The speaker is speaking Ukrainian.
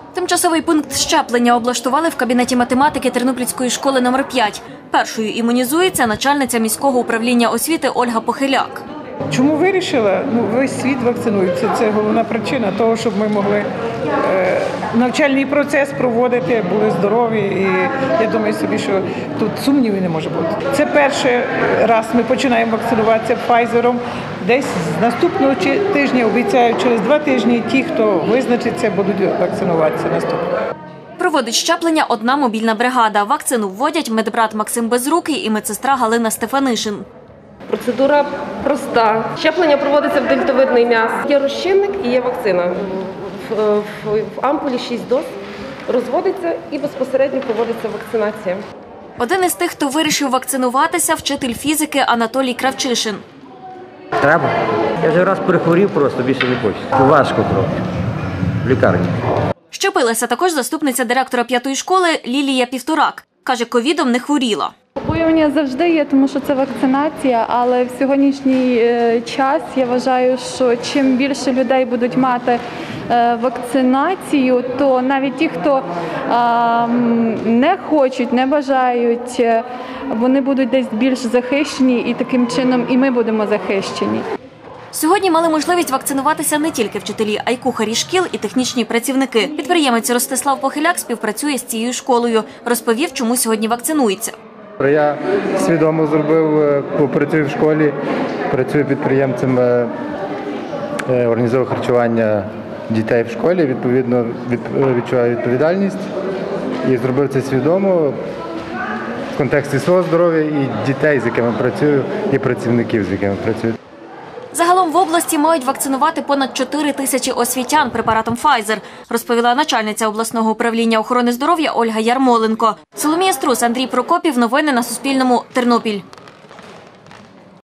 Тимчасовий пункт щеплення облаштували в кабінеті математики Тернопільської школи номер 5. Першою імунізується начальниця міського управління освіти Ольга Похиляк. Чому вирішила? Весь світ вакцинується. Це головна причина того, щоб ми могли навчальний процес проводити, були здорові. І я думаю собі, що тут сумнівів не може бути. Це перший раз ми починаємо вакцинуватися Pfizer. Десь з наступного тижня, обіцяю, через 2 тижні ті, хто визначиться, будуть вакцинуватися наступного. Проводить щеплення одна мобільна бригада. Вакцину вводять медбрат Максим Безрукий і медсестра Галина Стефанишин. Процедура проста. Щеплення проводиться в дельтовидний м'яз. Є розчинник і є вакцина. В ампулі 6 доз розводиться і безпосередньо проводиться вакцинація. Один із тих, хто вирішив вакцинуватися – вчитель фізики Анатолій Кравчишин. Треба. Я вже раз перехворів, просто більше не хочу. Важко трохи. В лікарні. Щепилася також заступниця директора 5-ї школи Лілія Півторак. Каже, ковідом не хворіла. Побоювання завжди є, тому що це вакцинація, але в сьогоднішній час я вважаю, що чим більше людей будуть мати вакцинацію, то навіть ті, хто не хочуть, не бажають, вони будуть десь більш захищені і таким чином і ми будемо захищені. Сьогодні мали можливість вакцинуватися не тільки вчителі, а й кухарі шкіл і технічні працівники. Підприємець Ростислав Похиляк співпрацює з цією школою. Розповів, чому сьогодні вакцинується. Я свідомо зробив, працюю в школі, працюю підприємцем, організовую харчування дітей в школі, відповідно відчуваю відповідальність і зробив це свідомо в контексті свого здоров'я і дітей, з якими працюю, і працівників, з якими працюю. Загалом в області мають вакцинувати понад 4 тисячі освітян препаратом Pfizer, розповіла начальниця обласного управління охорони здоров'я Ольга Ярмоленко. Соломія Струс, Андрій Прокопів. Новини на Суспільному. Тернопіль.